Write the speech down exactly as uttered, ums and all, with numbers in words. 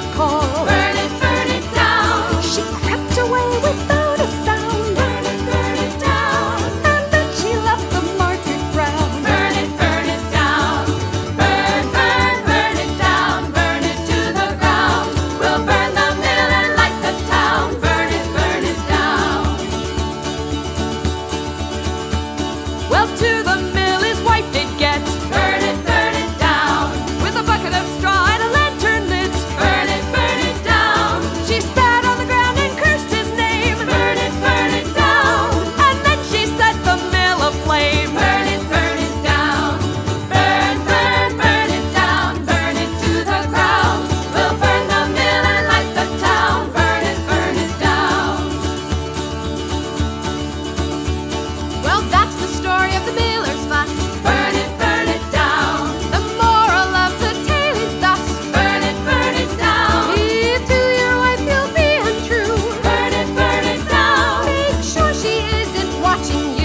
love call. Burn it, burn it down. She crept away without a sound. Burn it, burn it down. And then she left the market ground. Burn it, burn it down. Burn, burn, burn it down. Burn it to the ground. We'll burn the mill and light the town. Burn it, burn it down. Well, to the mill his wife did get. Burn it, burn it down. With a bucket of straw and a lantern lit. Burn it, burn it down. She spat on the ground and cursed his name. Burn it, burn it down. And then she set the mill aflame. Burn it, burn it down. Burn, burn, burn it down. Burn it to the ground. We'll burn the mill and light the town. Burn it, burn it down. Well, that's the story of the miller's fuss. Burn it, burn it down. The moral of the tale is thus: Burn it, burn it down. if to your wife you'll be untrue, Burn it, burn it down. make sure she isn't watching you.